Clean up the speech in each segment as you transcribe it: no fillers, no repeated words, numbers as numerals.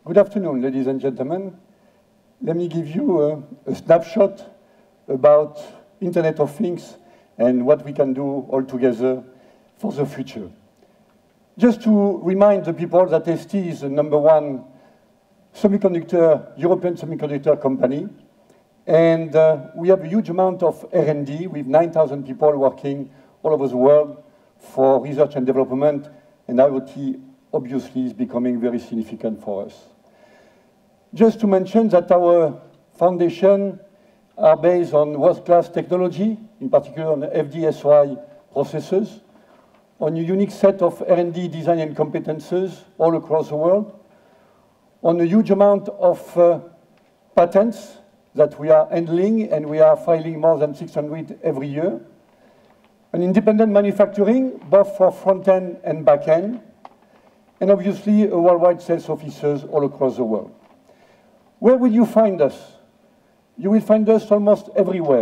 Good afternoon, ladies and gentlemen. Let me give you a snapshot about Internet of Things and what we can do all together for the future. Just to remind the people that ST is the #1 European semiconductor company, and we have a huge amount of R&D with 9,000 people working all over the world for research and development, and IoT obviously is becoming very significant for us. Just to mention that our foundation are based on world-class technology, in particular on FD-SOI processors, on a unique set of R&D design and competences all across the world, on a huge amount of patents that we are handling, and we are filing more than 600 every year, an independent manufacturing, both for front-end and back-end, and obviously a worldwide sales officers all across the world. Where will you find us? You will find us almost everywhere.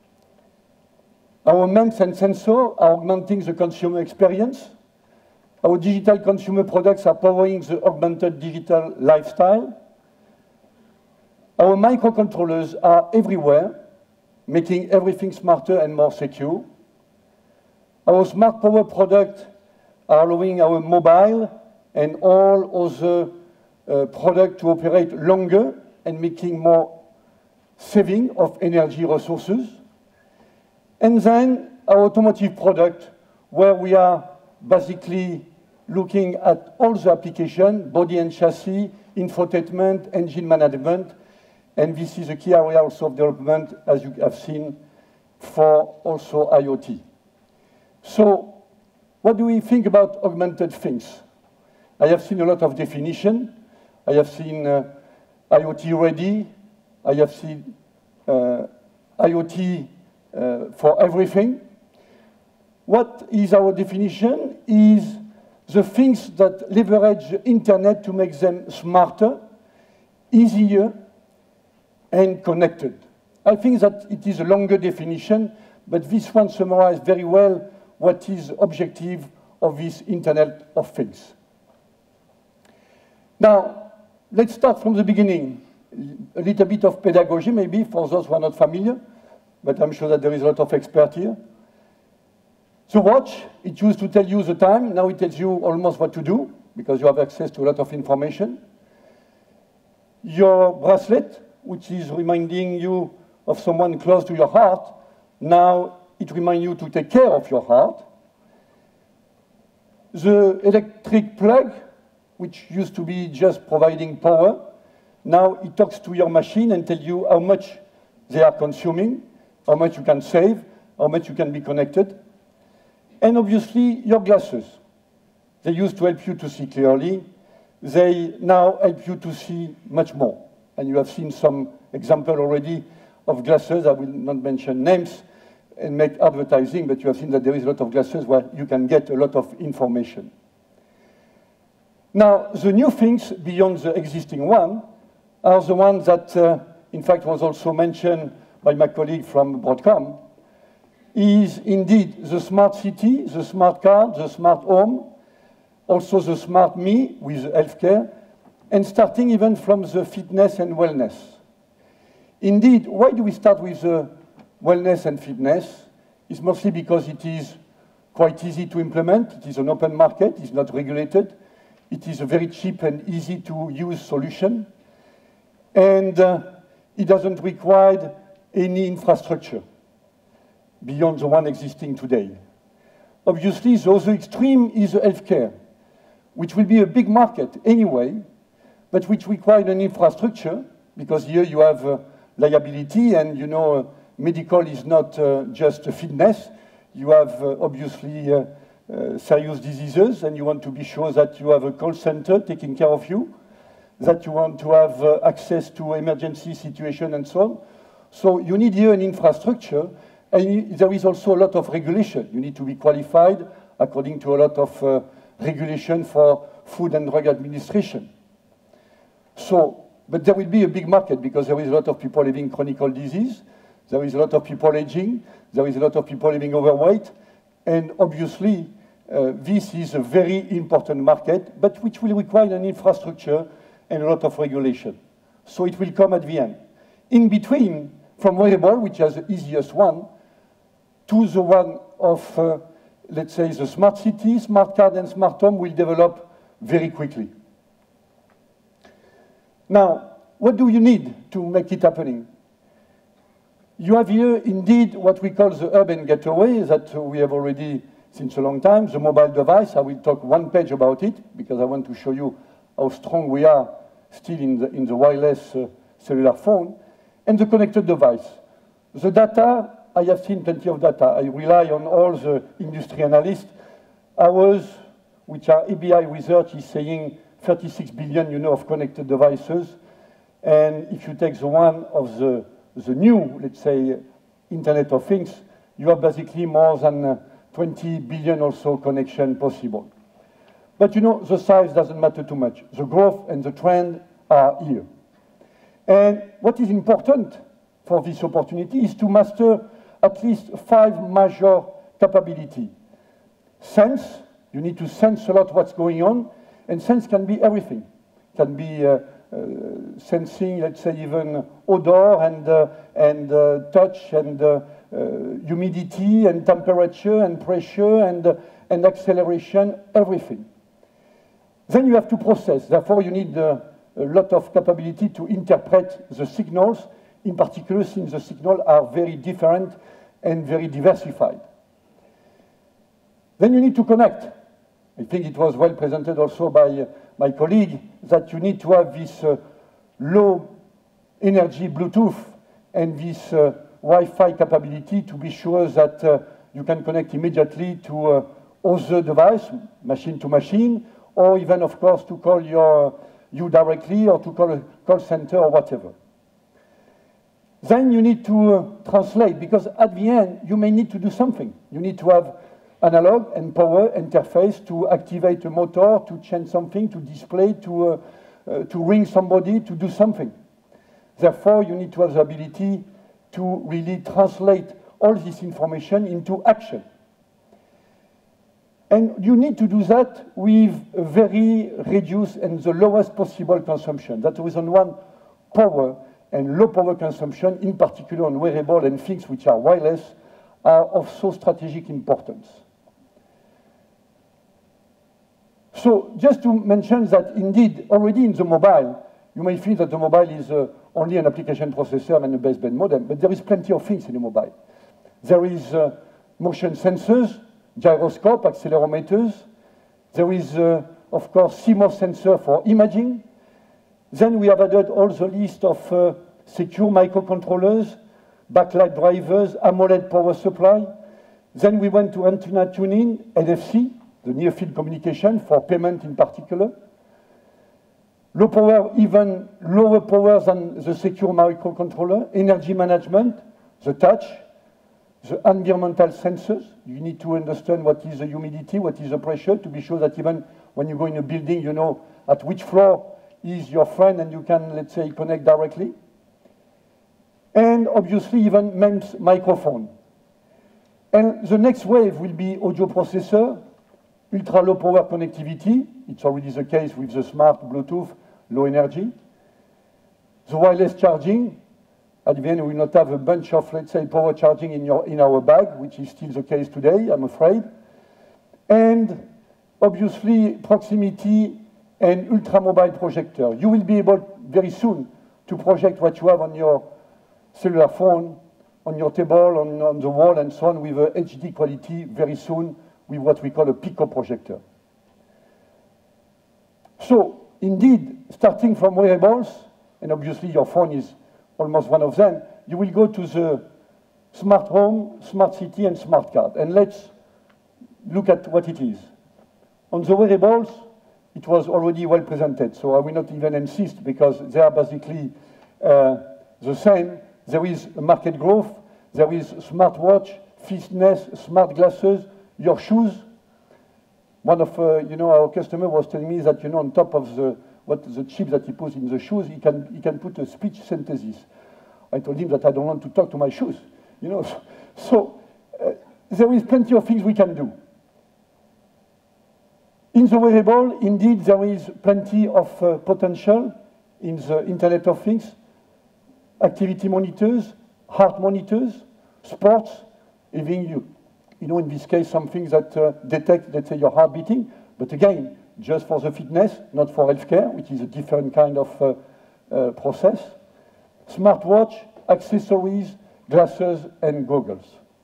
Our MEMS and sensor are augmenting the consumer experience. Our digital consumer products are powering the augmented digital lifestyle. Our microcontrollers are everywhere, making everything smarter and more secure. Our smart power products are allowing our mobile and all other products to operate longer and making more saving of energy resources. And then our automotive product, where we are basically looking at all the applications, body and chassis, infotainment, engine management, and this is a key area also of development, as you have seen, for also IoT. So what do we think about augmented things? I have seen a lot of definition. I have seen IoT ready. I have seen IoT for everything. What is our definition? Is the things that leverage the internet to make them smarter, easier, and connected. I think that it is a longer definition, but this one summarizes very well what is the objective of this Internet of Things. Now, let's start from the beginning. A little bit of pedagogy, maybe, for those who are not familiar, but I'm sure that there is a lot of expert here. The watch, it used to tell you the time. Now it tells you almost what to do, because you have access to a lot of information. Your bracelet, which is reminding you of someone close to your heart, now it reminds you to take care of your heart. The electric plug, which used to be just providing power, now it talks to your machine and tells you how much they are consuming, how much you can save, how much you can be connected. And obviously, your glasses. They used to help you to see clearly. They now help you to see much more. And you have seen some example already of glasses. I will not mention names and make advertising, but you have seen that there is a lot of glasses where you can get a lot of information. Now, the new things beyond the existing one are the ones that, in fact, was also mentioned by my colleague from Broadcom, is indeed the smart city, the smart car, the smart home, also the smart me with healthcare, and starting even from the fitness and wellness. Indeed, why do we start with the wellness and fitness? It's mostly because it is quite easy to implement. It is an open market. It's not regulated. It is a very cheap and easy to use solution. And it doesn't require any infrastructure beyond the one existing today. Obviously, the other extreme is healthcare, which will be a big market anyway, but which require an infrastructure, because here you have liability, and you know, medical is not just fitness. You have obviously serious diseases, and you want to be sure that you have a call center taking care of you, that you want to have access to emergency situation and so on. So you need here an infrastructure, and there is also a lot of regulation. You need to be qualified according to a lot of regulation for Food and Drug Administration. So, but there will be a big market because there is a lot of people having chronic disease, there is a lot of people aging, there is a lot of people living overweight, and obviously this is a very important market, but which will require an infrastructure and a lot of regulation. So it will come at the end. In between, from wearable, which is the easiest one, to the one of, let's say, the smart city, smart card, and smart home will develop very quickly. Now, what do you need to make it happening? You have here, indeed, what we call the urban gateway that we have already since a long time, the mobile device. I will talk one page about it because I want to show you how strong we are still in the wireless cellular phone, and the connected device. The data, I have seen plenty of data. I rely on all the industry analysts. Ours, which are ABI research, is saying 36 billion, of connected devices. And if you take the one of the new, let's say, Internet of Things, you have basically more than 20 billion or so connection possible. But the size doesn't matter too much. The growth and the trend are here. And what is important for this opportunity is to master at least 5 major capabilities. Sense, you need to sense a lot what's going on, and sense can be everything. It can be sensing, let's say, even odor and touch and humidity and temperature and pressure and acceleration, everything. Then you have to process. Therefore, you need a lot of capability to interpret the signals, in particular since the signals are very different and very diversified. Then you need to connect. I think it was well presented also by my colleague that you need to have this low energy Bluetooth and this Wi-Fi capability to be sure that you can connect immediately to other device, machine to machine, or even, of course, to call you directly or to call a call center or whatever. Then you need to translate, because at the end, you may need to do something. You need to have analog and power interface to activate a motor, to change something, to display, to ring somebody, to do something. Therefore, you need to have the ability to really translate all this information into action. And you need to do that with a very reduced and the lowest possible consumption. That's the reason one, power and low power consumption, in particular on wearable and things which are wireless, are of so strategic importance. So just to mention that indeed, already in the mobile, you may feel that the mobile is only an application processor and a baseband modem, but there is plenty of things in the mobile. There is motion sensors, gyroscope, accelerometers. There is, of course, CMOS sensor for imaging. Then we have added all the list of secure microcontrollers, backlight drivers, AMOLED power supply. Then we went to antenna tuning, NFC, the near-field communication for payment in particular. Low power, even lower power than the secure microcontroller, energy management, the touch, the environmental sensors. You need to understand what is the humidity, what is the pressure, to be sure that even when you go in a building, you know at which floor is your friend and you can, let's say, connect directly. And obviously even MEMS microphone. And the next wave will be audio processor, ultra low power connectivity. It's already the case with the smart Bluetooth, low energy. The wireless charging. At the end, we will not have a bunch of, let's say, power charging in our bag, which is still the case today, I'm afraid. And obviously, proximity and ultra-mobile projector. You will be able very soon to project what you have on your cellular phone, on your table, on the wall, and so on, with a HD quality very soon with what we call a Pico projector. So, indeed, starting from wearables, and obviously your phone is almost one of them, you will go to the smart home, smart city, and smart card. And let's look at what it is. On the wearables, it was already well presented, so I will not even insist because they are basically the same. There is a market growth, there is smartwatch, fitness, smart glasses, your shoes. One of our customer was telling me that on top of the chip that he puts in the shoes, he can put a speech synthesis. I told him that I don't want to talk to my shoes, So there is plenty of things we can do. In the wearable, indeed, there is plenty of potential. in the Internet of Things, activity monitors, heart monitors, sports, even in this case, something that detects, let's say, your heart beating, but again, just for the fitness, not for healthcare, which is a different kind of process. Smartwatch, accessories, glasses, and goggles.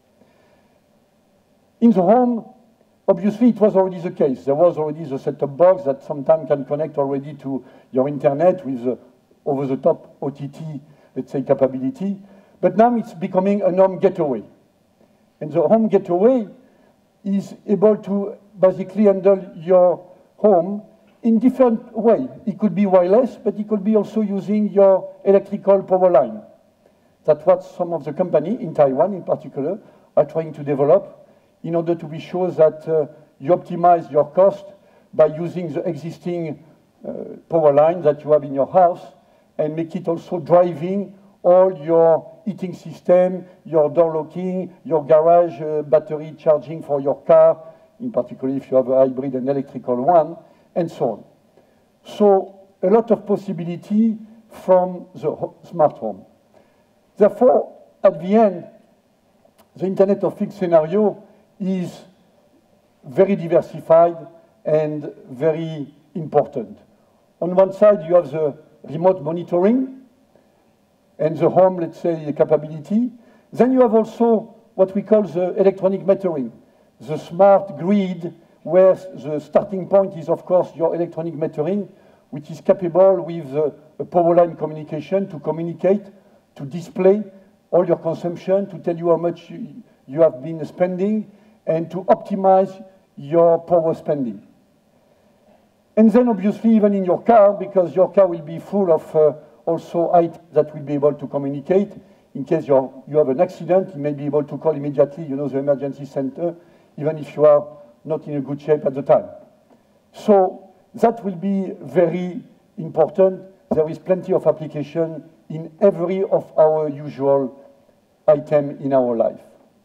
In the home, obviously, it was already the case. There was already the set-top box that sometimes can connect already to your internet with the over-the-top OTT, let's say, capability. But now it's becoming a home gateway. And the home gateway is able to basically handle your home in different way. It could be wireless, but it could be also using your electrical power line. That's what some of the companies, in Taiwan in particular, are trying to develop in order to be sure that you optimize your cost by using the existing power line that you have in your house and make it also driving all your heating system, your door locking, your garage battery charging for your car, in particular if you have a hybrid and electrical one, and so on. So a lot of possibility from the smart home. Therefore, at the end, the Internet of Things scenario is very diversified and very important. On one side, you have the remote monitoring and the home, let's say, capability. Then you have also what we call the electronic metering, the smart grid, where the starting point is, of course, your electronic metering, which is capable with a power line communication to communicate, to display all your consumption, to tell you how much you have been spending, and to optimize your power spending. And then, obviously, even in your car, because your car will be full of also items that will be able to communicate. In case you have an accident, you may be able to call immediately, the emergency center, even if you are not in a good shape at the time. So that will be very important. There is plenty of application in every of our usual item in our life.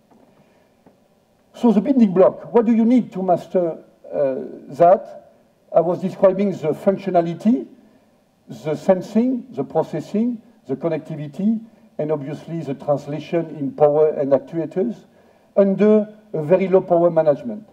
So the building block, what do you need to master that? I was describing the functionality, the sensing, the processing, the connectivity, and obviously the translation in power and actuators under a very low power management.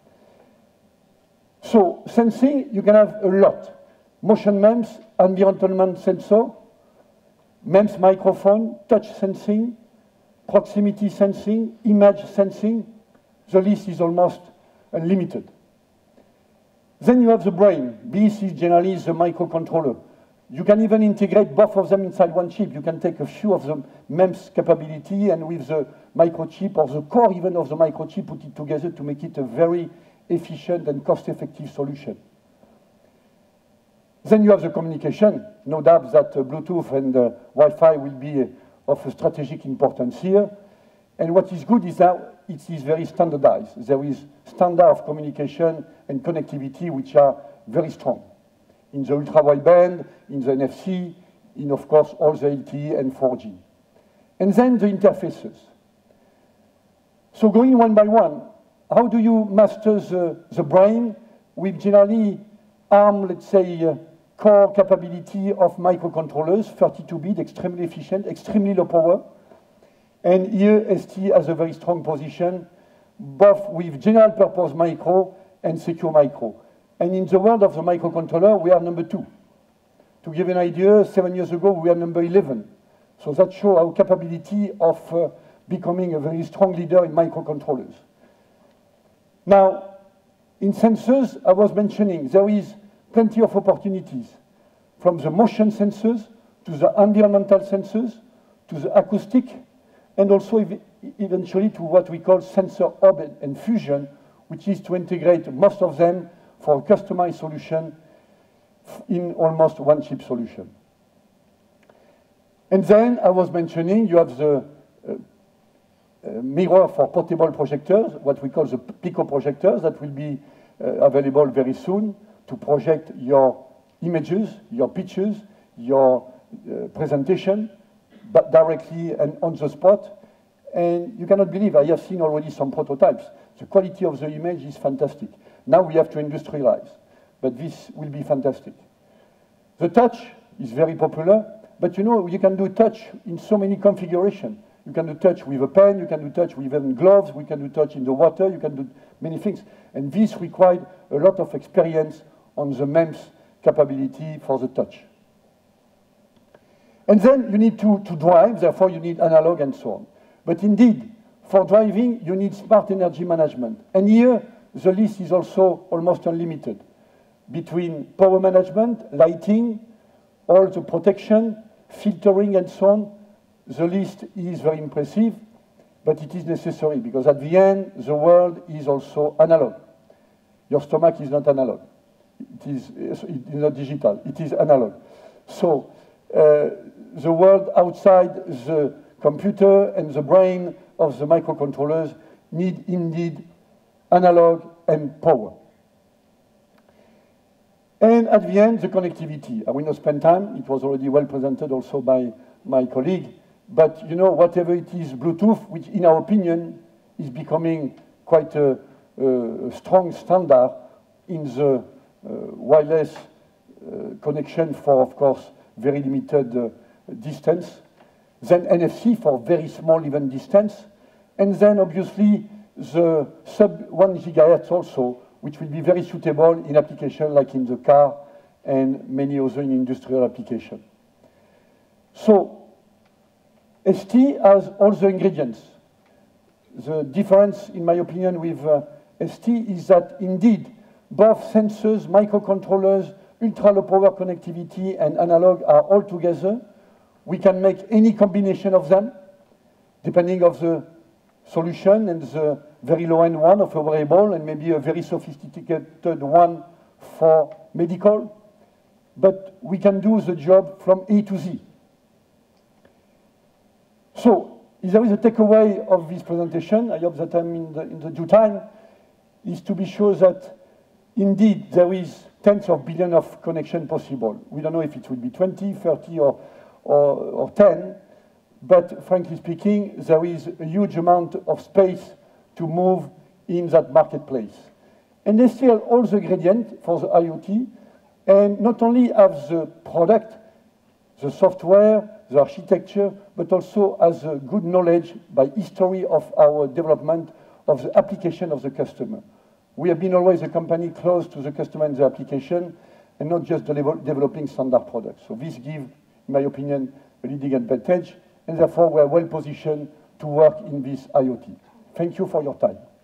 So sensing, you can have a lot. Motion MEMS, environment sensor, MEMS microphone, touch sensing, proximity sensing, image sensing. The list is almost unlimited. Then you have the brain. This is generally the microcontroller. You can even integrate both of them inside one chip. You can take a few of the MEMS capability and with the microchip or the core even of the microchip, put it together to make it a very efficient and cost-effective solution. Then you have the communication. No doubt that Bluetooth and Wi-Fi will be of a strategic importance here. And what is good is that it is very standardized. There is standard of communication and connectivity which are very strong. In the ultra-wideband, in the NFC, in, of course, all the LTE and 4G. And then the interfaces. So going one by one, how do you master the brain with generally ARM, let's say, core capability of microcontrollers, 32-bit, extremely efficient, extremely low power. And here ST has a very strong position, both with general purpose micro and secure micro. And in the world of the microcontroller, we are number 2. To give an idea, 7 years ago, we were number 11. So that shows our capability of becoming a very strong leader in microcontrollers. Now, in sensors, I was mentioning, there is plenty of opportunities, from the motion sensors to the environmental sensors to the acoustic, and also eventually to what we call sensor hub and fusion, which is to integrate most of them for a customized solution in almost one chip solution. And then I was mentioning you have the mirror for portable projectors, what we call the Pico projectors, that will be available very soon to project your images, your pictures, your presentation, but directly and on the spot. And you cannot believe, I have seen already some prototypes. The quality of the image is fantastic. Now we have to industrialize, but this will be fantastic. The touch, is very popular. But you know, you can do touch in so many configurations. You can do touch with a pen, you can do touch with even gloves, we can do touch in the water, you can do many things. And this required a lot of experience on the MEMS capability for the touch. And then you need to drive, therefore you need analog and so on. But indeed, for driving, you need smart energy management. And here, the list is also almost unlimited. Between power management, lighting, all the protection, filtering and so on, the list is very impressive, but it is necessary because at the end, the world is also analog. Your stomach is not analog. It is not digital. It is analog. So the world outside the computer and the brain of the microcontrollers need indeed analog and power. And at the end, the connectivity. I will not spend time. It was already well presented also by my colleague. But you know, whatever it is, Bluetooth, which in our opinion is becoming quite a strong standard in the wireless connection for, of course, very limited distance. Then NFC for very small even distance. And then obviously the sub 1 gigahertz also, which will be very suitable in applications like in the car and many other in industrial applications. So ST has all the ingredients. The difference, in my opinion, with ST is that indeed both sensors, microcontrollers, ultra-low power connectivity and analog are all together. We can make any combination of them, depending on the solution and the very low-end one of a wearable and maybe a very sophisticated one for medical. But we can do the job from A to Z. So, if there is a takeaway of this presentation, I hope that I'm in the due time, is to be sure that indeed there is tens of billions of connections possible. We don't know if it will be 20, 30, or 10, but frankly speaking, there is a huge amount of space to move in that marketplace. And they still all the ingredients for the IoT, and not only have the product, the software, the architecture, but also as a good knowledge by history of our development of the application of the customer. We have been always a company close to the customer and the application, and not just developing standard products. So this gives, in my opinion, a leading advantage, and therefore we are well positioned to work in this IoT. Thank you for your time.